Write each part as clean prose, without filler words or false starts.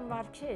var ki,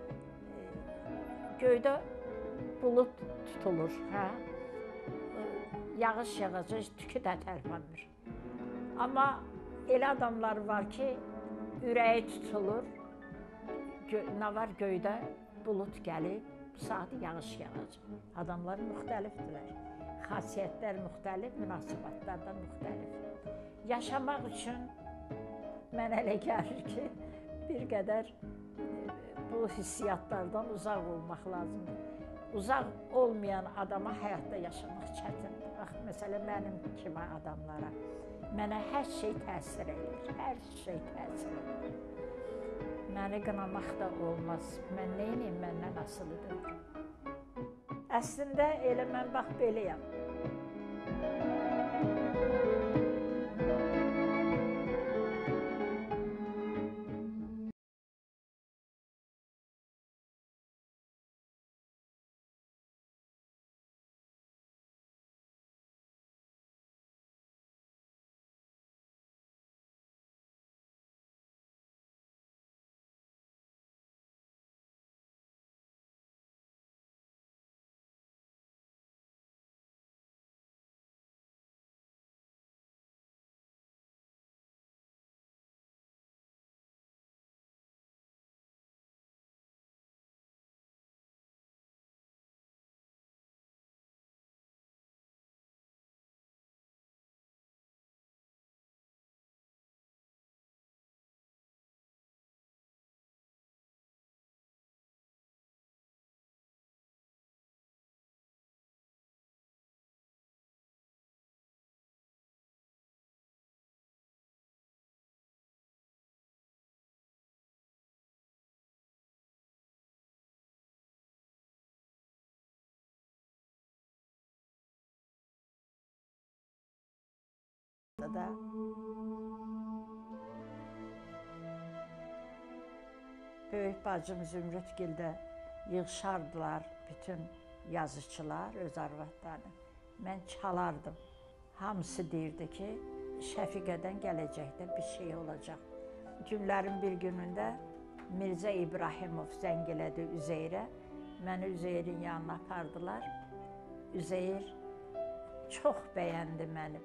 göydə bulud tutulur, hə? Yağış yağacaq, tükü də tərpənmir. Amma elə adamlar var ki, ürəyi tutulur, nə var göydə bulud gəlib, bu saat yağış yağacaq. Adamlar müxtəlifdirlər, xasiyyətlər müxtəlif, münasibətlər də müxtəlif. Yaşamaq üçün mənə elə gəlir ki, bir qədər bu hissiyatlardan uzaq olmaq lazımdır. Uzaq olmayan adama həyatda yaşamaq çətindir. Bax, məsələn, mənim kimi adamlara mənə hər şey təsir edir, hər şey təsir edir. Məni qınamaq da olmaz, mən neyniyim, məndən asılıdır. Əslində, elə mən bax, beləyəm. Da böyük bacım Zümrütgildə yığışardılar bütün yazıçılar, öz arvadlarını. Mən çalardım. Hamısı deyirdi ki, Şəfiqədən gələcəkdə bir şey olacaq. Günlərin bir günündə Mirzə İbrahimov zəng elədi Üzeyrə. Məni Üzeyrin yanına apardılar. Üzeyir çox bəyəndi məni.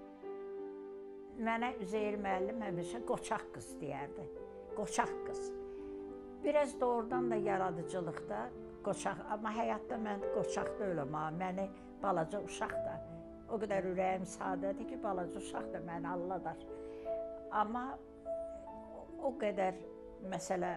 Mənə Üzeyir müəllim həmişə qoçaq qız deyərdi, qoçaq qız. Biraz da oradan da yaradıcılıqda qoçaq, amma həyatda mən qoçaq deyiləm, məni balaca uşaq da. O qədər ürəyim sadədir ki, balaca uşaq da məni alladar. Amma o qədər məsələ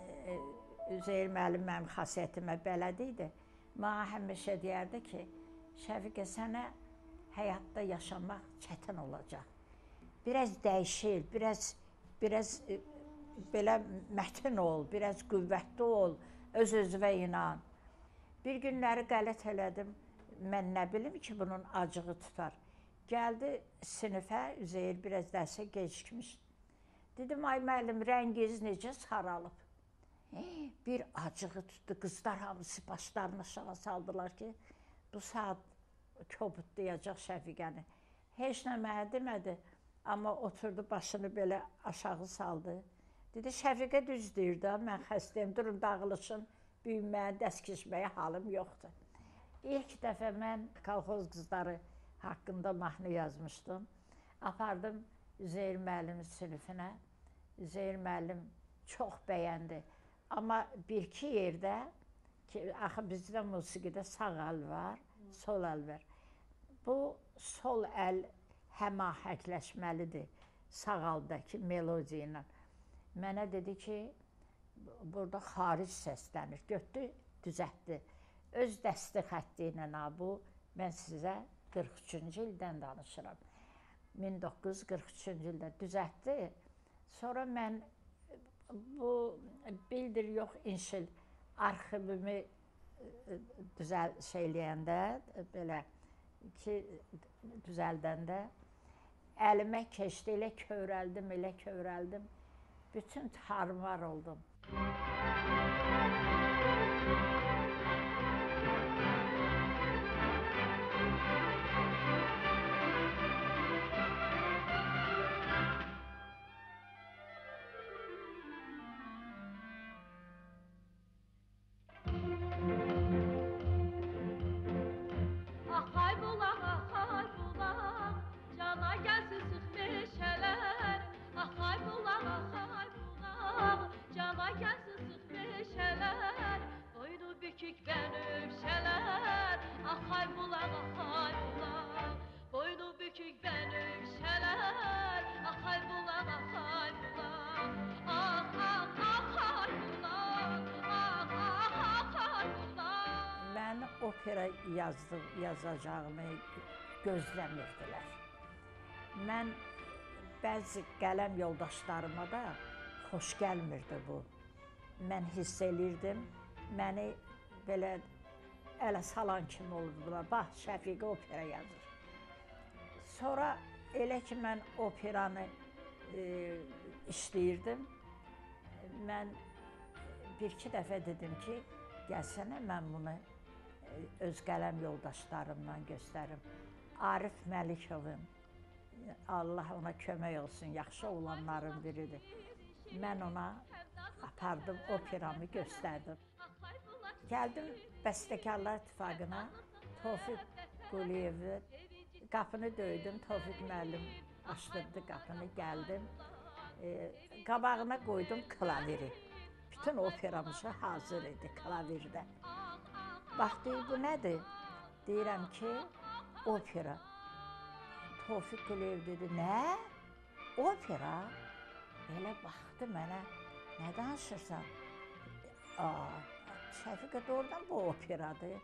Üzeyir müəllim mənim xasiyyətimə bələd idi. Mənə həmişə deyərdi ki, Şəfiqə, sənə həyatda yaşamaq çətin olacaq. Biraz dəyişil, biraz belə mətin ol, biraz qüvvətli ol, öz-özünə inan. Bir günləri qələt elədim, mən nə bilim ki, bunun acığı tutar. Gəldi sinifə, Üzeyir biraz dərsə gecikmiş. Dedim, ay müəllim, rənginiz necə saralıb? Bir acığı tutdu, qızlar hamısı başlarını aşağı saldılar ki, bu saat kobudlayacaq Şəfiqəni. Heç nə mənə demədi. Amma oturdu, başını belə aşağı saldı. Dedi, Şəfiqə düz deyir də, mən xəstəyim, durun dağılışın, büyümməyə, dəskişməyə halım yoxdur. İlk dəfə mən kolxoz qızları haqqında mahnı yazmışdım. Apardım Üzeyir müəllimin sinifinə. Üzeyir müəllim çox bəyəndi. Amma bir-iki yerdə, axı bizdə musiqidə sağ əl var, sol əl var. Bu sol əl həmahəngləşməlidir sağ əldəki melodiya ilə. Mənə dedi ki, burada xaric səslənir. Götdü, düzəltdi. Öz dəsti xətti ilə bu, mən sizə 43-cü ildən danışıram. 1943-cü ildə düzəltdi. Sonra mən bu bildir yox inşil arxivimi şeyləyəndə, belə ki, düzəldəndə əlimə keçdi, elə kövrəldim. Bütün tarmar oldum. bükük bənövşələr, axay bulaq, axay bulaq. Boynu bükük bənövşələr, axay bulaq, axay bulaq. Ah, ah, axay bulaq, ah, ah, axay bulaq. Mən opera yazacağımı gözləmirdilər. Mən bəzi qələm yoldaşlarıma da xoş gəlmirdi bu. Mən hiss elirdim, məni belə ələ salan kimi olurdular. Bax, Şəfiqə opera yazır. Sonra elə ki, mən operanı işləyirdim, mən bir-iki dəfə dedim ki, gəlsənə mən bunu öz qələm yoldaşlarımla göstərim. Arif Məlikovun, Allah ona kömək olsun, yaxşı oğlanların biridir. Mən ona apardım, operamı göstərdim. Gəldim Bəstəkarlar İttifaqına, Tofiq Quliyevi, qapını döydüm, Tofiq müəllim açdırdı qapını, gəldim. Qabağına qoydum klaviri. Bütün operamızı hazır idi klavirdə. Bax, deyir, bu nədir? Deyirəm ki, opera. Tofiq Quliyev dedi, nə? Opera? Elə baxdı mənə, nə danışırsan? Şəfiqə, doğrudan bu operadır.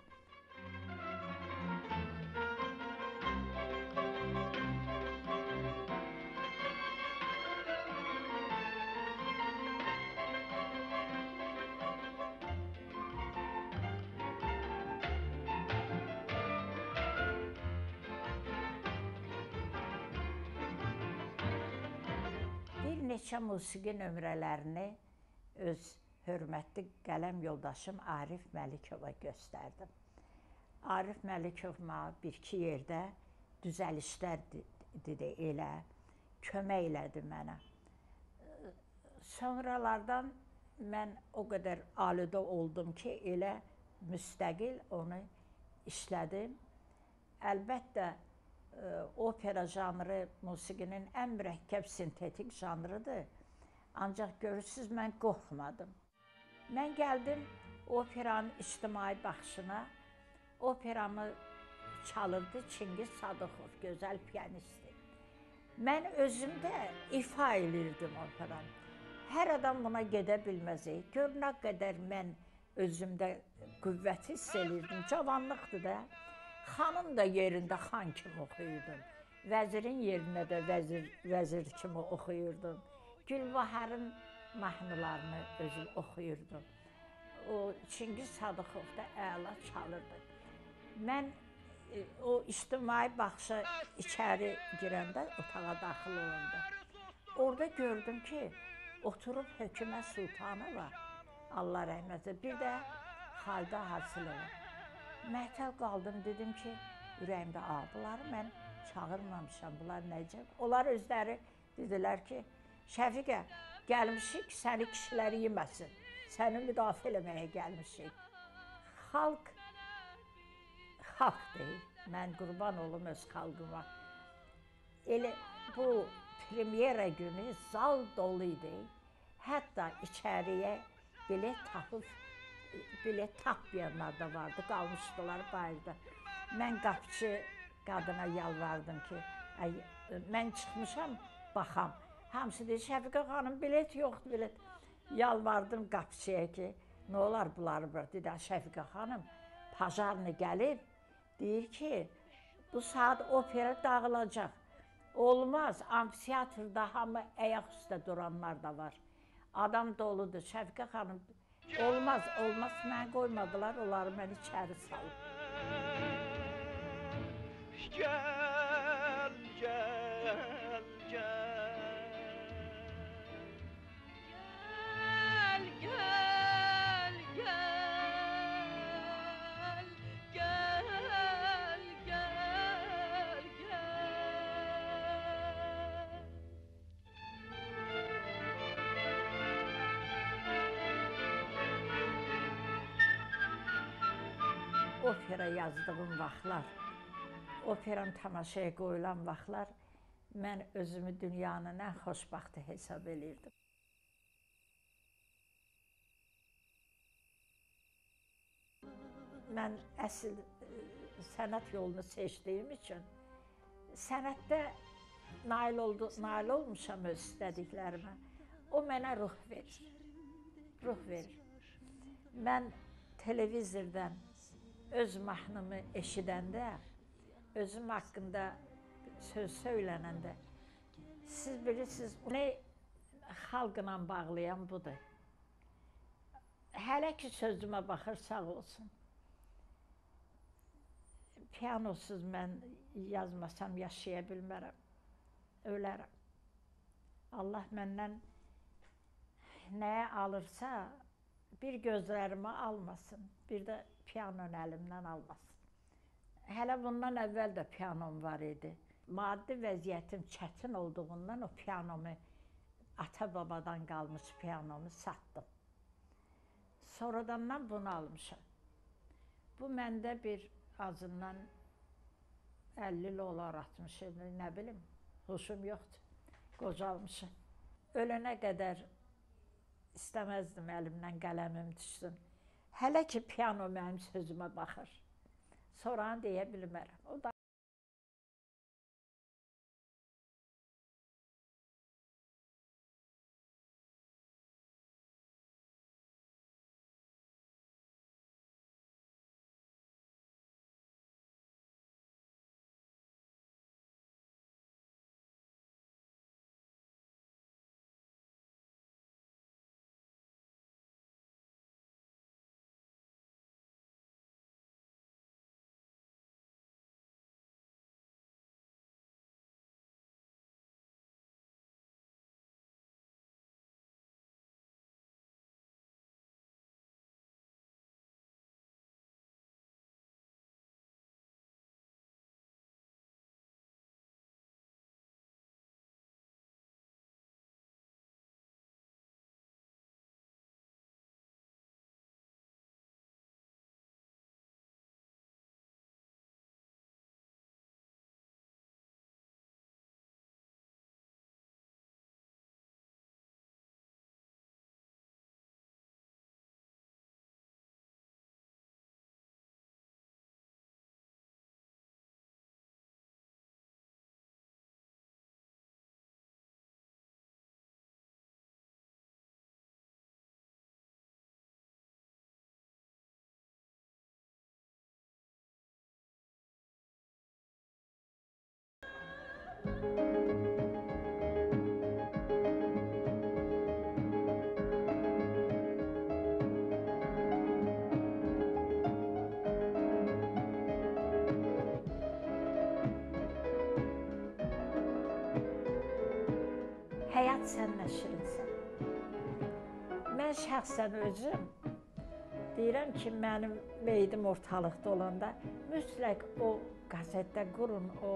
Bir neçə musiqi nömrələrini öz hörmətli qələm yoldaşım Arif Məlikova göstərdim. Arif Məlikov mənə bir-iki yerdə düzəlişlər dedi, elə kömək elədi mənə. Sonralardan mən o qədər aludə oldum ki, elə müstəqil onu işlədim. Əlbəttə, opera janrı musiqinin ən mürəkkəb sintetik janrıdır. Ancaq görürsünüz, mən qorxmadım. Mən gəldim operanın ictimai baxışına. Operamı çalırdı Çingiz Sadıxov, gözəl piyanistdir. Mən özümdə ifa edirdim operanı. Hər adam buna gedə bilməzdi. Gör nə qədər mən özümdə qüvvət hiss edirdim. Cavanlıqdır da. Xanım da yerində xan kimi oxuyurdum. Vəzirin yerinə də vəzir kimi oxuyurdum. Gülbaharın mahnılarını özüm oxuyurdum. O Çingiz Sadıxov da əla çalırdı. Mən o ictimai baxışa içəri girəndə, otağa daxil olanda, orada gördüm ki, oturub Hökümə Sultanova, Allah rəhmət eylesin, bir də Xalidə Hasılova. Məhtəl qaldım, dedim ki, ürəyimdə, bunları mən çağırmamışam, bunlar necə? Onlar özləri dedilər ki, Şəfiqə, gəlmişik səni kişiləri yeməsin, səni müdafiə eləməyə gəlmişik. Xalq deyil, mən qurban olum öz xalqıma. Elə bu premyera günü zal dolu idi, hətta içəriyə bilet tapmayanlar da vardı, qalmışdılar bayırda. Mən qapıcı qadına yalvardım ki, mən çıxmışam, baxam. Hamısı deyir, Şəfiqə xanım, bilet yoxdur, bilet. Yalvardım qapıcıya ki, nə olar bunları bırak? Dedi, Şəfiqə xanım, pajarlı gəlib, deyir ki, bu saat opera dağılacaq. Olmaz, amfiteatrda hamı ayaq üstə duranlar da var. Adam doludur, Şəfiqə xanım, olmaz, mən qoymadılar, onları mən içəri salıb. Gəl, gəl, gəl. Gəl, gəl, gəl, gəl, gəl, gəl. Opera yazdığım vaxtlar, operanın tamaşaya qoyulan vaxtlar mən özümü dünyanın ən xoşbaxtı hesab edirdim. mən əsl sənət yolunu seçdiyim üçün sənətdə nail olmuşam öz istədiklərimə. O mənə ruh verir. Ruh verir. Mən televizordan öz mahnımı eşidəndə, özüm haqqında söz söylənəndə, siz bilirsiniz, ne xalqla bağlayan budur. Hələ ki sözümə baxır, sağ olsun. Piyanosuz mən yazmasam yaşaya bilmərəm, ölərəm. Allah məndən nəyə alırsa, bir gözlərimi almasın, bir də piyanonu əlimdən almasın. Hələ bundan əvvəl də piyanom var idi. Maddi vəziyyətim çətin olduğundan o piyanomu, ata-babadan qalmış piyanomu satdım. Sonradan mən bunu almışam. Bu məndə bir azından 50 il olar, 60 il, nə bilim, huşum yoxdur, qocalmışam. Ölənə qədər istəməzdim əlimdən qələmim düşsün. Hələ ki piyano mənim sözümə baxır. Sonranı deyə bilmərəm. O da həyat səninlə şirinsən. Mən şəxsən özüm deyirəm ki, mənim meydim ortalıqda olanda mütləq o qazetdə qurun, o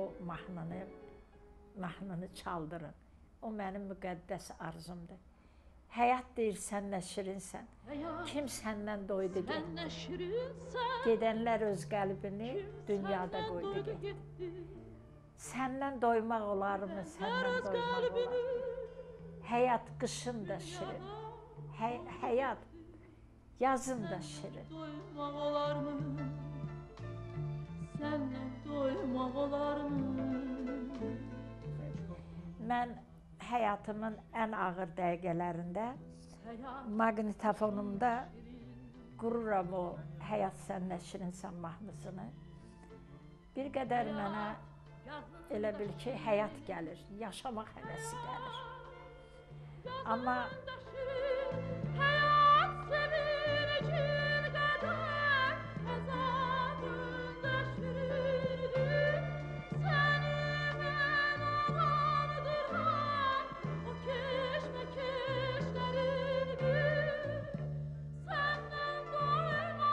mahnını çaldırın. O mənim müqəddəs arzumdur. Həyat deyir, səninlə şirinsən. Kim səndən doydu getdi? Gedənlər öz qəlbini dünyada qoydu getdi. Səndən doymaq olarmı? Səndən doymaq olar. Həyat qışın da şirin. Həyat yazın da şirin. Doymaq olarmı? Səndən doymaq olarmı? Mən həyatımın ən ağır dəqiqələrində maqnitofonumda qururam o Həyat səninlə şirinsən mahnısını. Bir qədər mənə elə bil ki, həyat gəlir, yaşamaq həvəsi gəlir. Amma həyat sevincin qədər əzabında şirindir. Səni mən ağlamdıran o keşməkeşlərindir. Səndən doymaq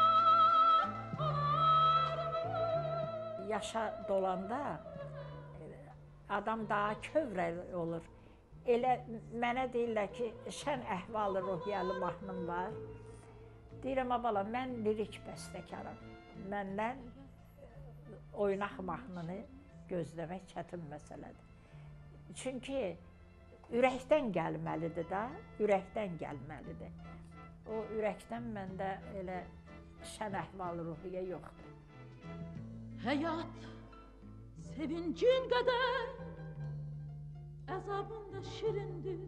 olarmı? yaşa dolanda adam daha kövrək olur. Elə mənə deyirlər ki, şən əhval-ruhiyyəli mahnım var. Deyirəm, abala, mən lirik bəstəkaram. Məndən oynaq mahnını gözləmək çətin məsələdir. Çünki ürəkdən gəlməlidir da, ürəkdən gəlməlidir. O ürəkdən məndə elə şən əhval-ruhiyyə yoxdur. Həyat sevincin qədər əzabın da şirindir.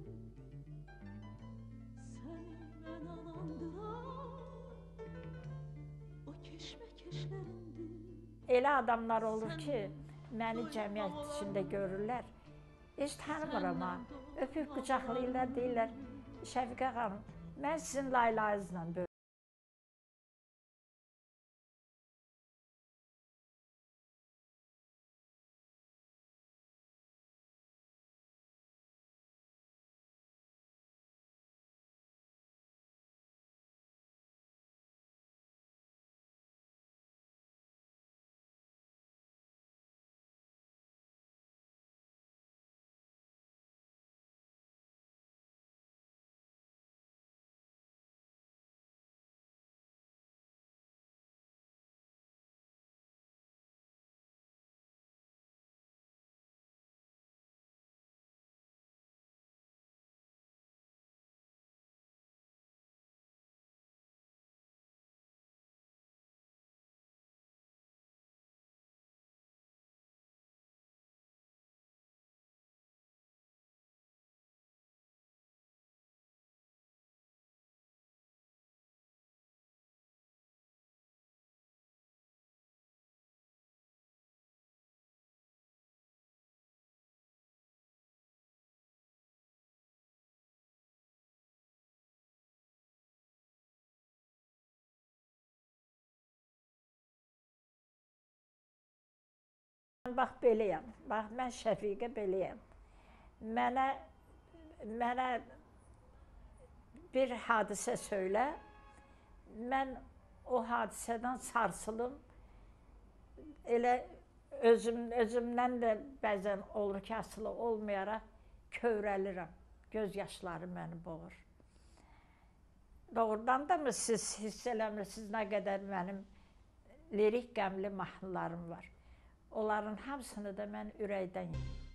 Səni mənə alandıran o keşməkəşlərindir. Elə adamlar olur ki, məni cəmiyyət içində görürlər. Heç tanımıram ha. Öpüb qucaqlayırlar, deyirlər, Şəfiqə xanım, mən sizin laylayınızla böyüdüm. Bax beləyəm, bax mən Şəfiqə beləyəm. Mənə bir hadisə söylə, mən o hadisədən sarsılım, elə özümdən də bəzən olur ki, asılı olmayaraq kövrəlirəm, göz yaşları məni boğur. Doğrudan da mı siz hiss eləmirsiniz nə qədər mənim lirik qəmli mahnılarım var? Onların hamısını da mən ürəkdən